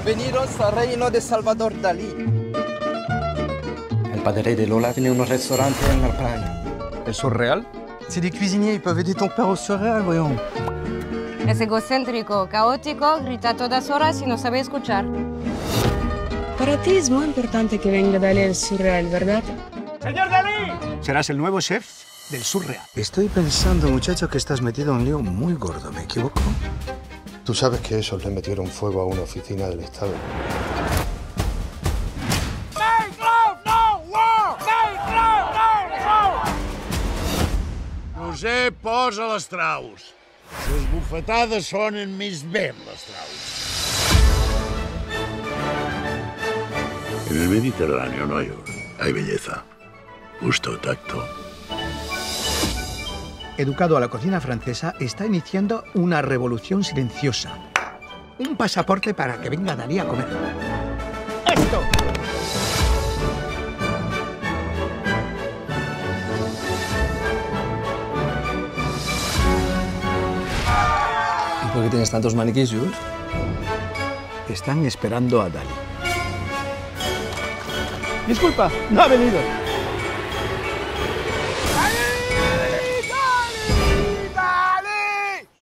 Bienvenidos al reino de Salvador Dalí. El padre de Lola tiene unos restaurantes en la playa. ¿El surreal? C'est des cuisiniers, ils peuvent aider ton père au surreal, voyons. Es egocéntrico, caótico, grita a todas horas y no sabe escuchar. Para ti es muy importante que venga Dalí el surreal, ¿verdad? ¡Señor Dalí! Serás el nuevo chef del surreal. Estoy pensando, muchacho, que estás metido en un lío muy gordo, ¿me equivoco? Tú sabes que esos le metieron fuego a una oficina del Estado. Make love, no war! Make love, no war! Josep, posa les traus. Les bufetades sonen més ben, les traus. En el Mediterráneo no hay belleza, gusto, tacto. Educado a la cocina francesa, está iniciando una revolución silenciosa. Un pasaporte para que venga Dalí a comer. ¡Esto! ¿Y por qué tienes tantos maniquís, Jules? Están esperando a Dalí. Disculpa, no ha venido.